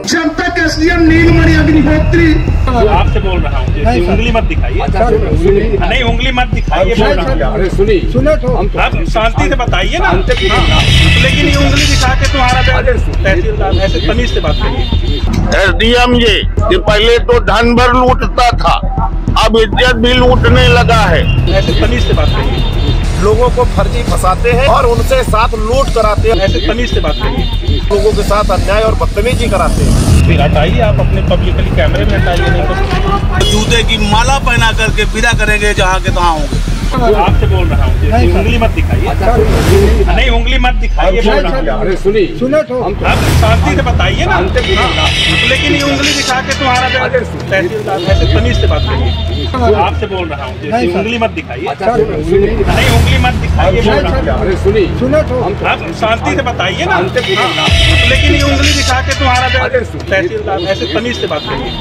जब तक एसडीएम नीलमणि अग्निहोत्री, आपसे बोल रहा हूँ, उंगली मत दिखाइए। नहीं, उंगली मत दिखाइए। अरे सुने तो आप शांति से बताइए ना। लेकिन ये उंगली दिखा के तुम्हारा तहसीलदार ऐसे तमीज से बात करिए। एसडीएम ये कि पहले तो धन भर लूटता था, अब इज्जत भी लूटने लगा है। ऐसे तमीज से बात करिए। लोगों को फर्जी फंसाते हैं और उनसे साथ लूट कराते हैं। ऐसे तमीज से बात करिए। लोगों के साथ अन्याय और बदतमीजी कराते हैं। फिर हटाइए, आप अपने पब्लिकली कैमरे में हटाइए, नहीं तो जूते की माला पहना करके विदा करेंगे जहाँ के तहाँ होंगे। आपसे बोल रहा हूँ, उंगली मत दिखाइए। नहीं, उंगली मत दिखाइए। अरे सुने तो आप शांति से बताइए ना। लेकिन ये उंगली दिखा के तुम्हारा तहसीलदार ऐसे तमीज से बात करिए। आपसे बोल रहा हूँ, उंगली मत दिखाइए। नहीं, उंगली मत दिखाइए। अरे सुने तो आप शांति से बताइए ना। लेकिन ये उंगली दिखा के तुम्हारा तहसीलदार ऐसे तमीज से बात करिए।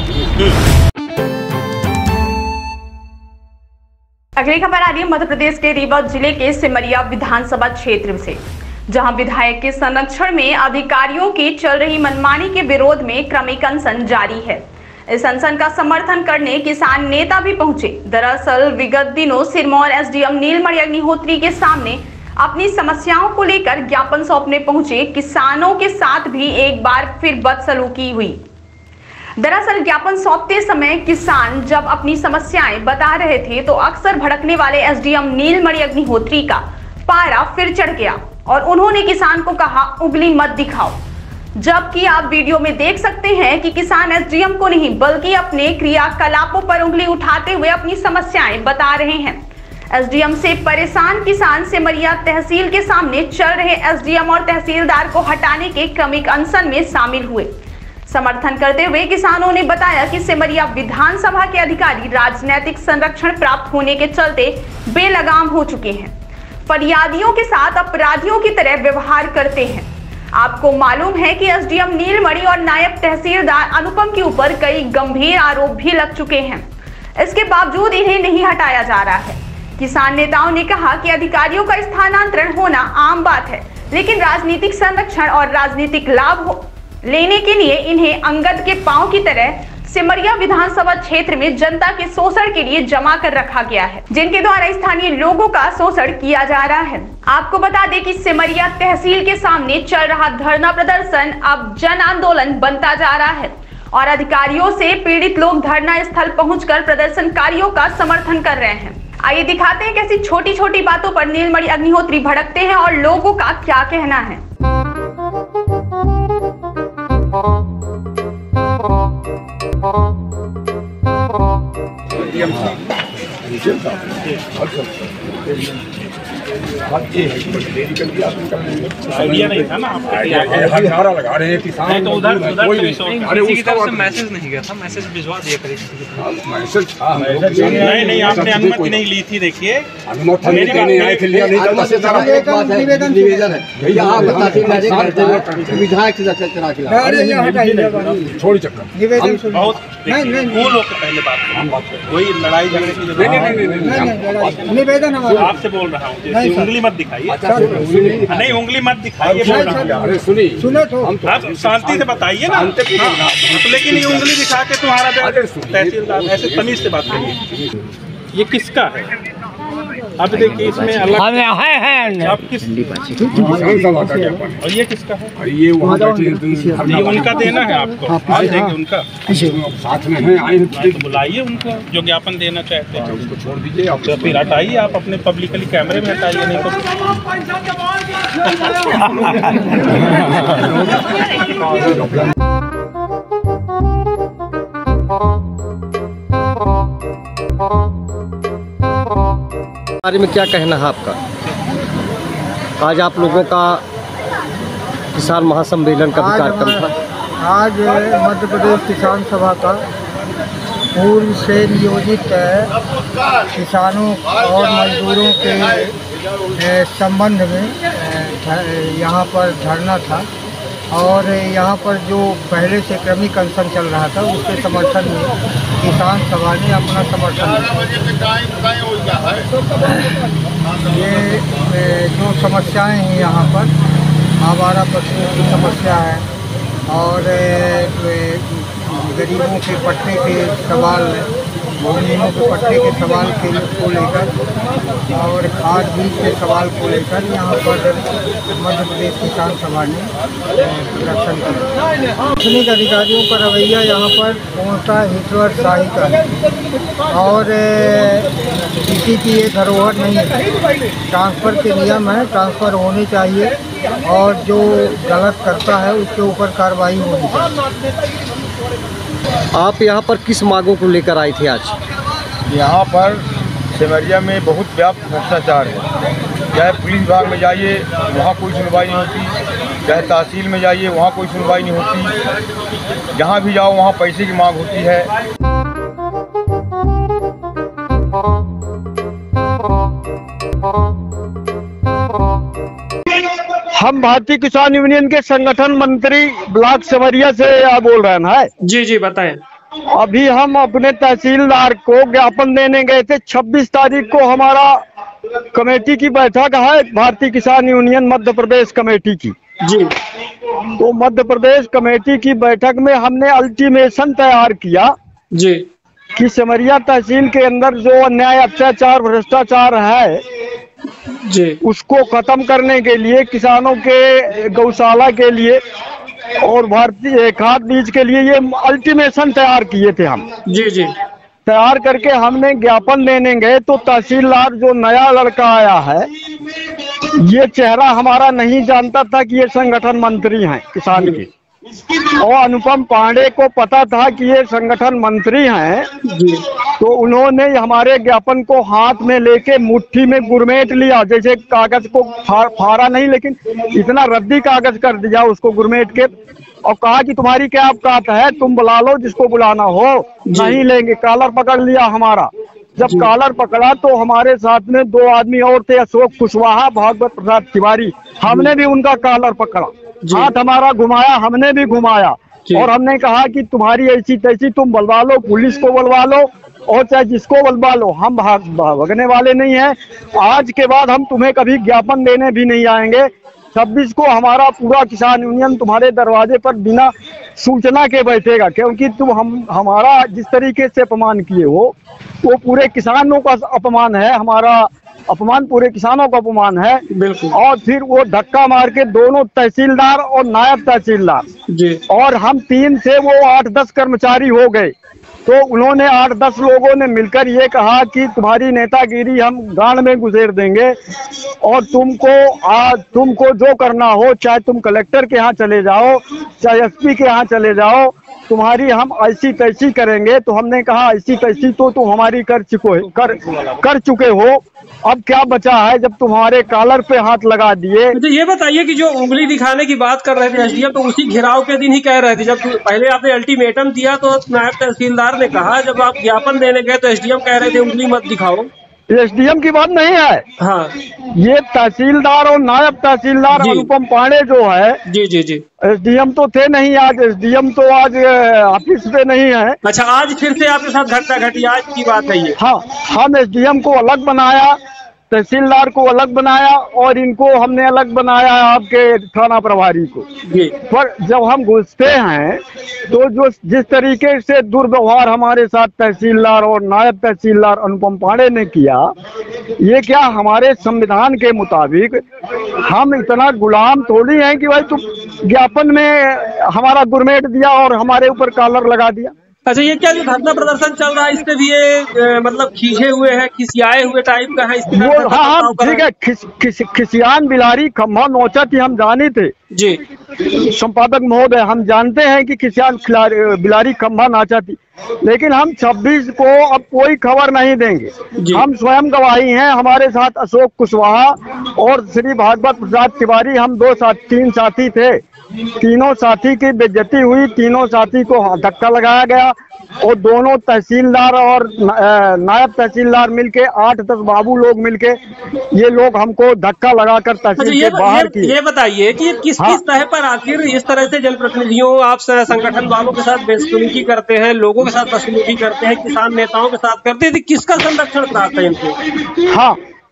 अगली खबर आ रही है मध्य प्रदेश के रीवा जिले के सिमरिया विधानसभा क्षेत्र से, जहां विधायक के संरक्षण में अधिकारियों की चल रही मनमानी के विरोध में क्रमिक अनशन जारी है। इस अनशन का समर्थन करने किसान नेता भी पहुंचे। दरअसल विगत दिनों सिरमौर एसडीएम नीलमणि अग्निहोत्री के सामने अपनी समस्याओं को लेकर ज्ञापन सौंपने पहुंचे किसानों के साथ भी एक बार फिर बदसलूकी हुई। दरअसल ज्ञापन सौंपते समय किसान जब अपनी समस्याएं बता रहे थे तो अक्सर भड़कने वाले एसडीएम नीलमणि अग्निहोत्री का पारा फिर चढ़ गया और उन्होंने किसान को कहा, उंगली मत दिखाओ। जबकि आप वीडियो में देख सकते हैं कि किसान एसडीएम को नहीं बल्कि अपने क्रियाकलापों पर उंगली उठाते हुए अपनी समस्याएं बता रहे हैं। एसडीएम से परेशान किसान सिमरिया तहसील के सामने चल रहे एसडीएम और तहसीलदार को हटाने के क्रमिक अनशन में शामिल हुए। समर्थन करते हुए किसानों ने बताया कि सिमरिया विधानसभा के अधिकारी राजनीतिक संरक्षण प्राप्त होने के चलते बेलगाम हो चुके हैं, फरियादियों के साथ अपराधियों की तरह व्यवहार करते हैं। आपको मालूम है कि एसडीएम नीलमणि और नायब तहसीलदार अनुपम के ऊपर कई गंभीर आरोप भी लग चुके हैं। इसके बावजूद इन्हें नहीं हटाया जा रहा है। किसान नेताओं ने कहा कि अधिकारियों का स्थानांतरण होना आम बात है, लेकिन राजनीतिक संरक्षण और राजनीतिक लाभ लेने के लिए इन्हें अंगद के पांव की तरह सिमरिया विधानसभा क्षेत्र में जनता के शोषण के लिए जमा कर रखा गया है, जिनके द्वारा स्थानीय लोगों का शोषण किया जा रहा है। आपको बता दें कि सिमरिया तहसील के सामने चल रहा धरना प्रदर्शन अब जन आंदोलन बनता जा रहा है और अधिकारियों से पीड़ित लोग धरना स्थल पहुंचकर प्रदर्शनकारियों का समर्थन कर रहे हैं। आइए दिखाते हैं कैसी छोटी छोटी बातों पर नीलमणि अग्निहोत्री भड़कते हैं और लोगों का क्या कहना है। आइडिया नहीं था ना आपको, नारा लगा रहे हैं किसान तो उधर अरे किसी की तरफ से मैसेज नहीं गया था, मैसेज भिजवा दिया करें। नहीं, आपने अनुमति नहीं ली थी। देखिए निवेदन है, छोड़ चक्कर बहुत कूल होकर पहले बात वही लड़ाई झगड़े की निवेदन आपसे बोल रहा हूँ, उंगली मत दिखाइए। नहीं, उंगली मत दिखाइए। अरे सुने तो आप शांति से बताइए ना। लेकिन ये उंगली दिखा के तुम्हारा तहसीलदार ऐसे तमीज से बात करिए। ये किसका है? अब देखिए इसमें अलग है आप किस और ये किसका है? ये वहाँ ये उनका देना है आपको, आप देंगे उनका साथ में है आए तो बुलाइए उनको जो ज्ञापन देना चाहते हैं, उसको छोड़ दीजिए। आप तो फिर हटाइए, आप अपने पब्लिकली कैमरे में हटाइए, नहीं तो बारे में क्या कहना है आपका? आज आप लोगों का किसान महासम्मेलन का भी कार्यक्रम था। आज मध्य प्रदेश किसान सभा का पूर्व से नियोजित किसानों और मजदूरों के संबंध में यहाँ पर धरना था और यहाँ पर जो पहले से क्रमिक अनशन चल रहा था उसके समर्थन में किसान सभा ने अपना समर्थन दिया। ये जो समस्याएं हैं यहाँ पर आवारा पशुओं की समस्या है और गरीबों के पट्टे के सवाल, भूमिहीनों के पट्टे के सवाल को लेकर और खाद बीज के सवाल को लेकर यहाँ पर मध्य प्रदेश किसान सभा ने प्रदर्शन किया। प्रशासनिक अधिकारियों का रवैया यहाँ पर पूर्णतः हिटलरशाही का है और किसी की ये धरोहर नहीं है। ट्रांसफ़र के नियम है, ट्रांसफ़र होने चाहिए और जो गलत करता है उसके ऊपर कार्रवाई होनी चाहिए। आप यहाँ पर किस मांगों को लेकर आए थे आज? यहाँ पर सिमरिया में बहुत व्यापक भ्रष्टाचार है। चाहे पुलिस विभाग में जाइए वहाँ कोई सुनवाई नहीं होती, चाहे तहसील में जाइए वहाँ कोई सुनवाई नहीं होती, जहाँ भी जाओ वहाँ पैसे की मांग होती है। हम भारतीय किसान यूनियन के संगठन मंत्री ब्लॉक सिमरिया से बोल रहे हैं। जी जी बताएं। अभी हम अपने तहसीलदार को ज्ञापन देने गए थे। 26 तारीख को हमारा कमेटी की बैठक है, भारतीय किसान यूनियन मध्य प्रदेश कमेटी की। जी। तो मध्य प्रदेश कमेटी की बैठक में हमने अल्टीमेशन तैयार किया जी कि सिमरिया तहसील के अंदर जो अन्याय, अत्याचार, भ्रष्टाचार है जी उसको खत्म करने के लिए, किसानों के गौशाला के लिए और भारतीय खाद बीज के लिए ये अल्टीमेशन तैयार किए थे हम। जी जी। तैयार करके हमने ज्ञापन देने गए तो तहसीलदार जो नया लड़का आया है, ये चेहरा हमारा नहीं जानता था कि ये संगठन मंत्री हैं किसान के, और अनुपम पांडे को पता था कि ये संगठन मंत्री हैं। तो उन्होंने हमारे ज्ञापन को हाथ में लेके मुट्ठी में गुरमेट लिया, जैसे कागज को फाड़ा नहीं लेकिन इतना रद्दी कागज कर दिया उसको गुरमेट के, और कहा कि तुम्हारी क्या औकात है, तुम बुला लो जिसको बुलाना हो, नहीं लेंगे। कॉलर पकड़ लिया हमारा। जब कॉलर पकड़ा तो हमारे साथ में 2 आदमी और थे, अशोक कुशवाहा, भागवत प्रसाद तिवारी। हमने भी उनका कॉलर पकड़ा, हाथ हमारा घुमाया, हमने भी घुमाया और हमने कहा कि तुम्हारी ऐसी तैसी, तुम बुलवा लो, पुलिस को बुलवा लो और चाहे जिसको बुलवा लो, हम भागने वाले नहीं हैं। आज के बाद हम तुम्हें कभी ज्ञापन देने भी नहीं आएंगे। 26 को हमारा पूरा किसान यूनियन तुम्हारे दरवाजे पर बिना सूचना के बैठेगा, क्योंकि तुम हमारा जिस तरीके से अपमान किए हो वो पूरे किसानों का अपमान है, हमारा अपमान पूरे किसानों का अपमान है। बिल्कुल। और फिर वो धक्का मार के दोनों तहसीलदार और नायब तहसीलदार जी, और हम 3 से वो 8-10 कर्मचारी हो गए। तो उन्होंने 8-10 लोगों ने मिलकर ये कहा कि तुम्हारी नेतागिरी हम गांड में गुजेर देंगे और तुमको जो करना हो, चाहे तुम कलेक्टर के यहाँ चले जाओ, चाहे एसपी के यहाँ चले जाओ, तुम्हारी हम ऐसी तैसी करेंगे। तो हमने कहा ऐसी तैसी तो तुम हमारी कर चुके हो, अब क्या बचा है जब तुम्हारे कॉलर पे हाथ लगा दिए। तो ये बताइए कि जो उंगली दिखाने की बात कर रहे थे एसडीएम, तो उसी घेराव के दिन ही कह रहे थे, जब पहले आपने अल्टीमेटम दिया तो नायब तहसीलदार ने कहा, जब आप ज्ञापन देने गए तो एसडीएम कह रहे थे उंगली मत दिखाओ। एसडीएम की बात नहीं है, हाँ, ये तहसीलदार और नायब तहसीलदार अनुपम पांडे जो है, जी जी जी, एसडीएम तो थे नहीं आज, एसडीएम तो आज ऑफिस पे नहीं है। अच्छा, आज फिर से आपके साथ घटना घटी, आज की बात है ये? हाँ, हम एसडीएम को अलग बनाया, तहसीलदार को अलग बनाया और इनको हमने अलग बनाया आपके थाना प्रभारी को। पर जब हम घुसते हैं तो जो जिस तरीके से दुर्व्यवहार हमारे साथ तहसीलदार और नायब तहसीलदार अनुपम पांडे ने किया, ये क्या हमारे संविधान के मुताबिक हम इतना गुलाम थोड़ी हैं कि भाई तुम ज्ञापन में हमारा गुरमेट दिया और हमारे ऊपर कॉलर लगा दिया। अच्छा, ये क्या जो धरना प्रदर्शन चल रहा है इससे भी ये मतलब खींचे हुए है, खिसियाए हुए टाइप का है? वो हाँ ठीक है, खिसियान बिलारी खम्भा नौचा थी, हम जाने थे जी संपादक महोदय, हम जानते हैं कि खिसियान बिलारी खम्भा नाचा थी, लेकिन हम 26 को अब कोई खबर नहीं देंगे। हम स्वयं गवाही हैं, हमारे साथ अशोक कुशवाहा और श्री भागवत प्रसाद तिवारी, हम 3 साथी थे। तीनों साथी की बेइज्जती हुई, तीनों साथी को धक्का लगाया गया और दोनों तहसीलदार और नायब तहसीलदार मिलके 8-10 बाबू लोग मिलके ये लोग हमको धक्का लगाकर तहसील के बाहर किए। ये बताइए कि किस तरह पर आखिर इस तरह से जनप्रतिनिधियों आप संगठन वालों के साथ बदसलूकी करते हैं, लोगों के साथ बदसलूकी करते हैं, किसान नेताओं के साथ करते हैं, किसका संरक्षण कराते हैं इनको? हाँ,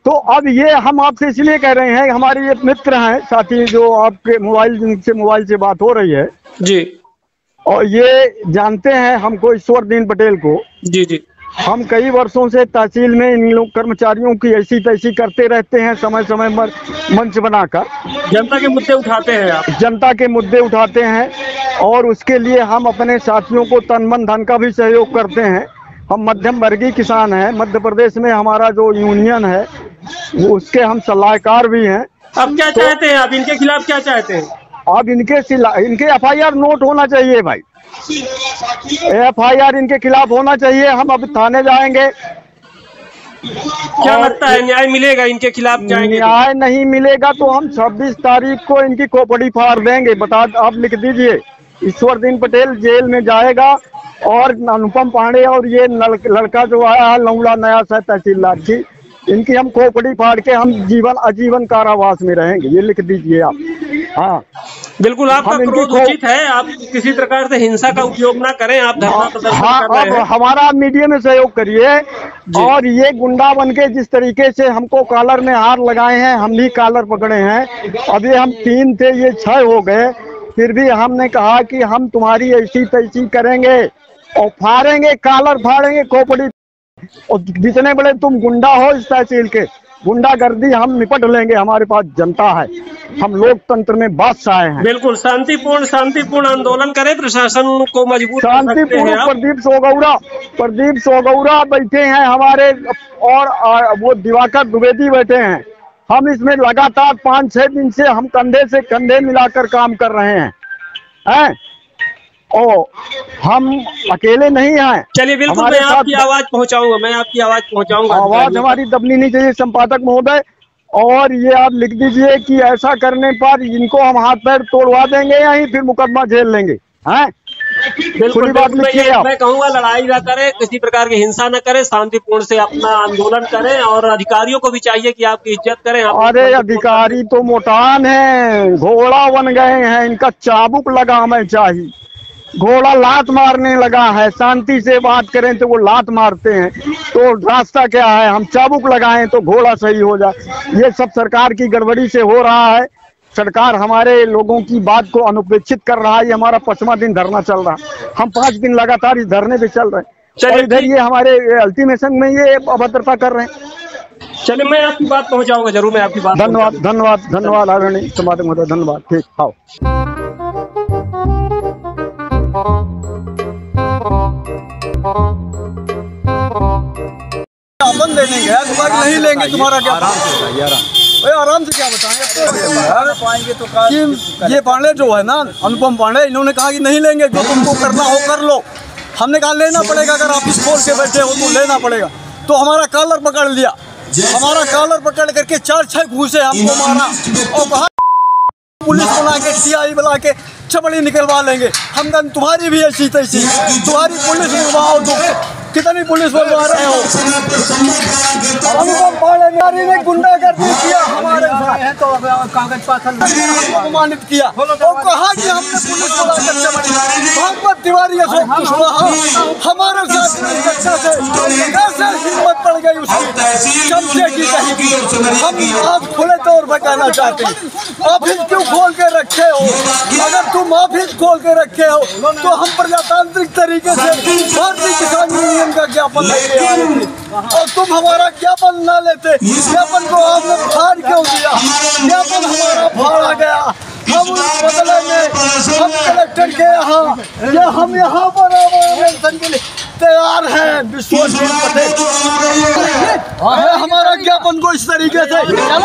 तो अब ये हम आपसे इसलिए कह रहे हैं, हमारे ये मित्र हैं साथी जो आपके मोबाइल से बात हो रही है जी, और ये जानते हैं हमको ईश्वरदीन पटेल को। जी जी, हम कई वर्षों से तहसील में इन लोग कर्मचारियों की ऐसी तैसी करते रहते हैं, समय समय पर मंच बनाकर जनता के मुद्दे उठाते हैं आप। जनता के मुद्दे उठाते हैं और उसके लिए हम अपने साथियों को तन मन धन का भी सहयोग करते हैं। हम मध्यम वर्गीय किसान हैं, मध्य प्रदेश में हमारा जो यूनियन है वो उसके हम सलाहकार भी हैं। अब क्या चाहते हैं आप, इनके खिलाफ क्या चाहते हैं? अब इनके FIR नोट होना चाहिए भाई, FIR इनके खिलाफ होना चाहिए। हम अब थाने जाएंगे। क्या लगता है न्याय मिलेगा इनके खिलाफ जाएंगे? न्याय नहीं मिलेगा तो हम 26 तारीख को इनकी खोपड़ी फाड़ देंगे। आप लिख दीजिए, ईश्वरदीन पटेल जेल में जाएगा और अनुपम पांडे और ये लड़का जो आया है लौड़ा नया सा तहसीलदार की, इनकी हम खोपड़ी फाड़ के हम आजीवन कारावास में रहेंगे। ये लिख दीजिए आप। हाँ बिल्कुल, आपका क्रोध उचित है, आप किसी प्रकार से हिंसा का उपयोग ना करें, आप धरना प्रदर्शन कर रहे हैं। हमारा मीडिया में सहयोग करिए। और ये गुंडा बन के जिस तरीके से हमको कॉलर में हार लगाए हैं, हम भी कॉलर पकड़े हैं। अभी हम 3 थे, ये 6 हो गए। फिर भी हमने कहा कि हम तुम्हारी ऐसी तैसी करेंगे और फाड़ेंगे, कॉलर फाड़ेंगे, खोपड़ी। और जितने बड़े तुम गुंडा हो इस तहसील के, गुंडागर्दी हम निपट लेंगे। हमारे पास जनता है, हम लोकतंत्र में बादशाह हैं। बिल्कुल शांतिपूर्ण आंदोलन करें, प्रशासन को मजबूत शांतिपूर्ण। प्रदीप सोगौरा बैठे हैं हमारे, और वो दिवाकर द्विवेदी बैठे हैं। हम इसमें लगातार 5-6 दिन से हम कंधे से कंधे मिलाकर काम कर रहे हैं। ओ हम अकेले नहीं हैं। चलिए बिल्कुल, मैं आपकी आवाज पहुंचाऊंगा, आवाज हमारी दबनी नहीं चाहिए संपादक महोदय। और ये आप लिख दीजिए कि ऐसा करने पर इनको हम हाथ पैर तोड़वा देंगे या ही फिर मुकदमा झेल लेंगे। हैं बिल्कुल, मैं कहूँगा लड़ाई ना करें, किसी प्रकार की हिंसा न करें, शांतिपूर्ण से अपना आंदोलन करें। और अधिकारियों को भी चाहिए कि आपकी इज्जत करें। अरे अधिकारी तो मोटान है, घोड़ा बन गए हैं, इनका चाबुक लगा हमें चाहिए। घोड़ा लात मारने लगा है, शांति से बात करें तो वो लात मारते हैं। तो रास्ता क्या है, हम चाबुक लगाएं तो घोड़ा सही हो जाए। ये सब सरकार की गड़बड़ी से हो रहा है। सरकार हमारे लोगों की बात को अनुपेक्षित कर रहा है। ये हमारा 5वां दिन धरना चल रहा है। हम 5 दिन लगातार इस धरने पे चल रहे हैं और इधर ये हमारे अल्टीमेशन में ये अभद्रता कर रहे हैं। चलिए मैं आपकी बात पहुंचाऊंगा, जरूर मैं आपकी बात। धन्यवाद आदरणीय संपादक महोदय, धन्यवाद। ठीक, आओ। अपन दे देंगे, तुम्हारा नहीं लेंगे, तुम्हारा क्या आराम से क्या बताएंगे तो कि ये पांडे जो है ना, अनुपम पांडे, इन्होंने कहा कि नहीं लेंगे, जो तुमको करना हो कर लो। हमने कहा लेना पड़ेगा, अगर ऑफिस खोल के बैठे हो तो लेना पड़ेगा। तो हमारा कॉलर पकड़ लिया, हमारा कॉलर पकड़ करके 4-6 घूसे हमको मारा और कहा पुलिस बुला के CI बुला के चपड़ी निकलवा लेंगे। हम कहा तुम्हारी भी ऐसी तैसी, तुम्हारी पुलिस बुलवाओ, तो कितनी पुलिस बुलवा रहे हो। अनुपम पांडे ने गुंडागर्दी किया हमारे साथ, तो कागज पाथर अपमानित किया और कहा कि हमने पुलिस बुला कर चपड़ी। भगवत तिवारी अशोक कुशवाहा हमारे साथ कैसे हिम्मत पड़ गई उसकी, चमचे की कहीं। हम आप खुले तौर पर कहना चाहते हैं, ऑफिस क्यों खोल के रखे हो? अगर तुम ऑफिस खोल के रखे हो तो हम प्रजातांत्रिक तरीके से भारतीय किसान यूनियन का ज्ञापन लेके आए थे और तुम हमारा ज्ञापन न लेते। ज्ञापन को आपने फाड़ क्यों दिया? ज्ञापन हमारा फाड़ा गया। हम उस बदले में हम कलेक्टर के यहाँ हम यहाँ पर आवेदन के लिए तैयार हैं। विश्वदीन पटेल हमारा ज्ञापन को इस तरीके से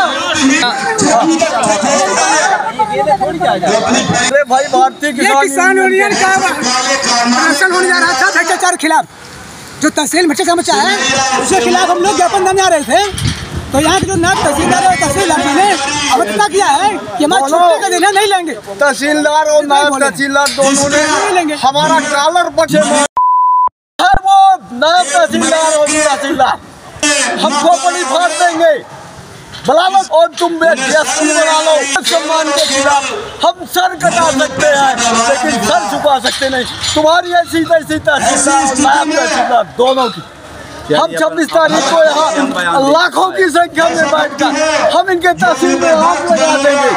अरे भाई, भारतीय किसान यूनियन का प्रदर्शन होने जा रहा था भ्रष्टाचार के खिलाफ, जो तहसील भ्रष्टाचार में है उसके खिलाफ हम लोग ज्ञापन देने आ रहे थे। तो यहाँ के जो नायब तहसीलदार और तहसीलदार ने अवज्ञा किया है कि हमारा छुट्टी का देना नहीं लेंगे। तहसीलदार और नायब तहसीलदार दोनों ने नहीं लेंगे। हमारा कॉलर पक्षे वो नायब तहसीलदार और तहसीलदार हम खोपड़ी फाड़ देंगे। बुला लो और तुम DSP बना लो। सम्मान के खिलाफ हम सर कटा सकते हैं लेकिन सर झुका सकते नहीं। तुम्हारी ऐसी तैसी तहसीलदार नायब तहसीलदार दोनों की हम 26 तारीख को यहाँ लाखों की संख्या में बैठकर हम इनके तहसील में आग लगा देंगे।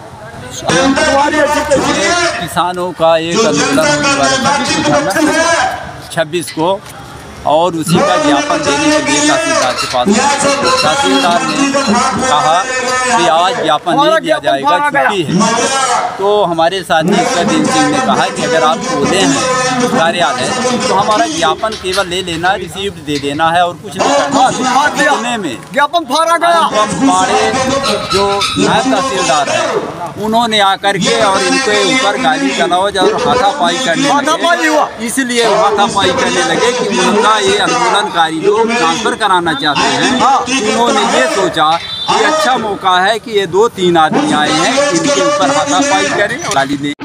किसानों का एक आंदोलन होने वाला 26 को, और उसी का ज्ञापन देने के लिए तहसीलदार के पास गए। तहसीलदार ने कहा कि आज ज्ञापन नहीं दिया जाएगा, छुट्टी है। तो हमारे साथी सतीश सिंह ने कहा कि अगर आप बोले हैं कार्यालय तो हमारा ज्ञापन केवल ले लेना, रिसीप्ट दे देना है और कुछ नहीं करना। इतने में ज्ञापन फाड़ा गया। हमारे जो नायब तहसीलदार है उन्होंने आकर के और इनके ऊपर गाली गलौज और हाथापाई करने लगे। इसलिए हाथापाई करने लगे कि उनका ये आंदोलनकारी लोग ट्रांसफर कराना चाहते हैं। उन्होंने ये सोचा कि अच्छा मौका है कि ये 2-3 आदमी आए हैं, इनके ऊपर हाथापाई करें और गाली दें।